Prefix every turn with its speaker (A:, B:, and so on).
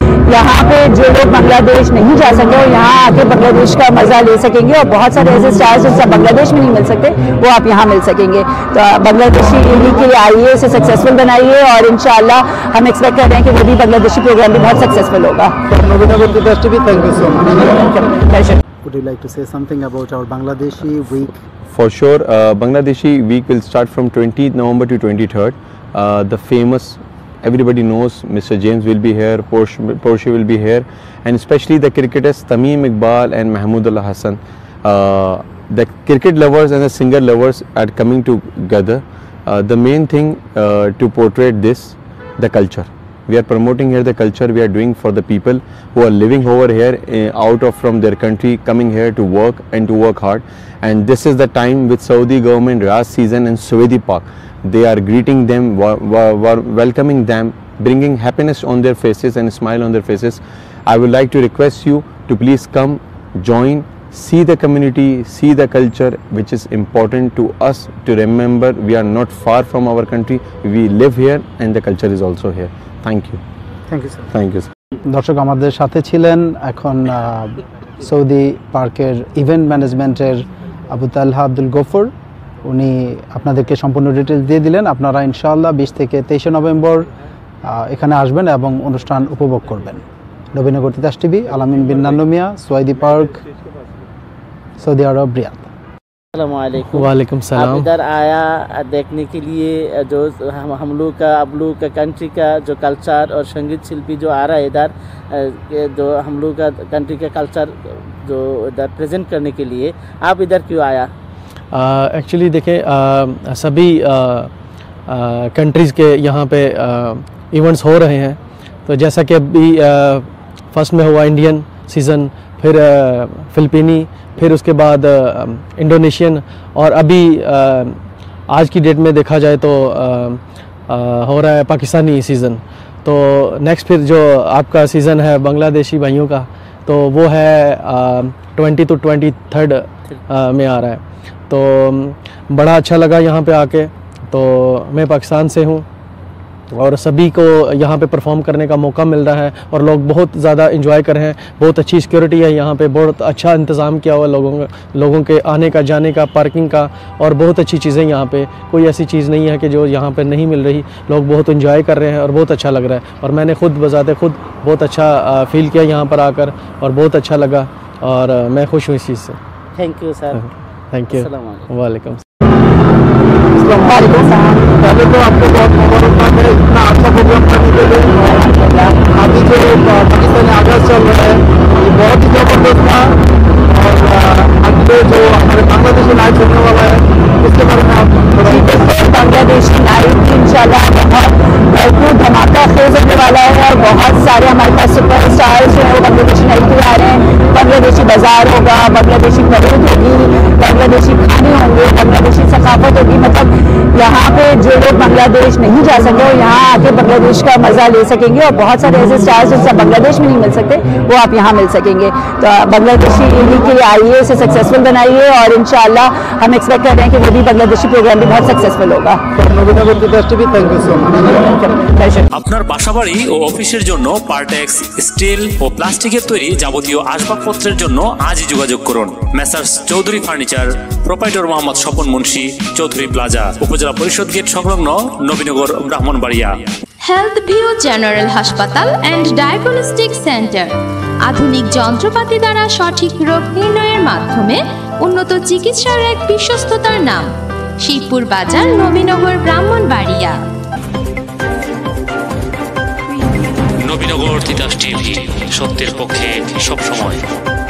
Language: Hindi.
A: यहाँ पे जो लोग बांग्लादेश नहीं जा सके और यहाँ आके बांग्लादेश का मजा ले सकेंगे, और बहुत सारे ऐसे स्टार्स जिनसे बांग्लादेश में नहीं मिल सकते वो आप यहाँ मिल सकेंगे। तो बांग्लादेशी लीग के लिए आइए, इसे सक्सेसफुल बनाइए, और इंशाल्लाह हम एक्सपेक्ट कर रहे हैं कि वो भी बांग्लादेशी प्रोग्राम भी बहुत सक्सेसफुल होगा।
B: Thank you so much.
A: Pleasure.
B: Would you like to say something about our Bangladeshi week?
C: For sure, Bangladeshi week will start from 20th November to 23rd. The famous, everybody knows, Mr. James will be here, Porsche will be here, and especially the cricketers Tamim Iqbal and Mahmudullah Hassan. The cricket lovers and the singer lovers are coming together. The main thing to portray this, the culture. We are promoting here the culture we are doing for the people who are living over here out of from their country, coming here to work and to work hard. And this is the time with Saudi government Raj season and Suwaidi Park. They are greeting them, welcoming them, bringing happiness on their faces and smile on their faces. I would like to request you to please come, join, see the community, see the culture, which is important to us to remember. We are not far from our country. We live here and the culture is also here. Thank you.
B: Thank you, sir.
C: Thank you, sir.
B: দর্শক আমাদের সাথে ছিলেন এখন সৌদি পার্কের ইভেন্ট ম্যানেজমেন্টের আবু তালহা আব্দুল গফর। উনি আপনাদেরকে সম্পূর্ণ ডিটেলস দিয়ে দিলেন। আপনারা ইনশাআল্লাহ 20 থেকে 23 নভেম্বর এখানে আসবেন এবং অনুষ্ঠান উপভোগ করবেন। Nabinagar Titas TV, Alamin bin Nannu Mia, Suwaidi park, Saudi Arabia, Riyadh.
D: वालेकुम सलाम। आप इधर आया देखने के लिए जो हम लोग का आप लोग का कंट्री का जो कल्चर और संगीत शिल्पी जो आ रहा है इधर, जो हम लोग का कंट्री का कल्चर जो इधर प्रेजेंट करने के लिए आप इधर क्यों आया?
E: एक्चुअली देखें, सभी कंट्रीज़ के यहाँ पे इवेंट्स हो रहे हैं। तो जैसा कि अभी फर्स्ट में हुआ इंडियन सीज़न, फिर फिलिपीनी, फिर उसके बाद इंडोनेशियन, और अभी आज की डेट में देखा जाए तो हो रहा है पाकिस्तानी सीज़न। तो नेक्स्ट फिर जो आपका सीज़न है बांग्लादेशी भाइयों का, तो वो है 20 to 23rd में आ रहा है। तो बड़ा अच्छा लगा यहाँ पे आके। तो मैं पाकिस्तान से हूँ और सभी को यहाँ पे परफॉर्म करने का मौका मिल रहा है, और लोग बहुत ज़्यादा एंजॉय कर रहे हैं। बहुत अच्छी सिक्योरिटी है यहाँ पे, बहुत अच्छा इंतज़ाम किया हुआ लोगों के आने का, जाने का, पार्किंग का, और बहुत अच्छी चीज़ें यहाँ पे। कोई ऐसी चीज़ नहीं है कि जो यहाँ पे नहीं मिल रही। लोग बहुत एंजॉय कर रहे हैं और बहुत अच्छा लग रहा है, और मैंने खुद बजाते खुद बहुत अच्छा फील किया यहाँ पर आकर, और बहुत अच्छा लगा, और मैं खुश हूँ इस चीज़ से।
D: Thank you sir.
E: Thank you. वालेकुम।
B: पहले तो आपको बहुत मुबारकबाद है इतना अच्छा प्रोग्राम करने के लिए। अभी जो पाकिस्तानी आगाज चल रहा है ये बहुत ही जबरदस्त था, और अगले जो हमारे बांग्लादेशी नाइट होने वाला है उसके बारे में आप
A: बांग्लादेशी नाइट इंशाल्लाह बहुत धमाका खेज होने वाला है, और बहुत सारे हमारे पास सुपर स्टार्स जो है वो बांग्लादेशी नाइट के आ रहे हैं। बांग्लादेशी बाजार होगा, बांग्लादेशी परेड होगी, बांग्लादेशी खाने होंगे, बांग्लादेशी सकाफत होगी। मतलब यहाँ पे जो लोग बांग्लादेश नहीं जा सके और यहाँ आके बांग्लादेश का मजा ले सकेंगे, और बहुत सारे ऐसे स्टार्स जिनसे बांग्लादेश में नहीं मिल सकते वो आप यहाँ मिल सकेंगे। तो बांग्लादेशी लीग के लिए आइए, इसे सक्सेसफुल बनाइए, और इंशाल्लाह हम एक्सपेक्ट कर रहे हैं कि वो भी बांग्लादेशी प्रोग्राम भी बहुत सक्सेसफुल होगा।
F: আপনার বাসাবাড়ি ও অফিসের জন্য পার্টেক্স স্টিল ও প্লাস্টিকের তৈরি যাবতীয় আসবাবপত্রের জন্য আজই যোগাযোগ করুন। Messrs Chowdhury furniture, proprietor Mohammad Swapan Munshi, Chowdhury plaza, upazila parishad gate সংলগ্ন, Nabinagar, Brahmanbaria.
G: Health view general হাসপাতাল অ্যান্ড ডায়াগনস্টিক সেন্টার আধুনিক যন্ত্রপাতি দ্বারা সঠিক রোগ নির্ণয়ের মাধ্যমে উন্নত চিকিৎসার এক বিশ্বস্ততার নাম। শিবপুর বাজার, নবীনগর, ব্রাহ্মণবাড়িয়া।
F: নবীনগর তিতাস টিভি, সত্যের পক্ষে সব সময়।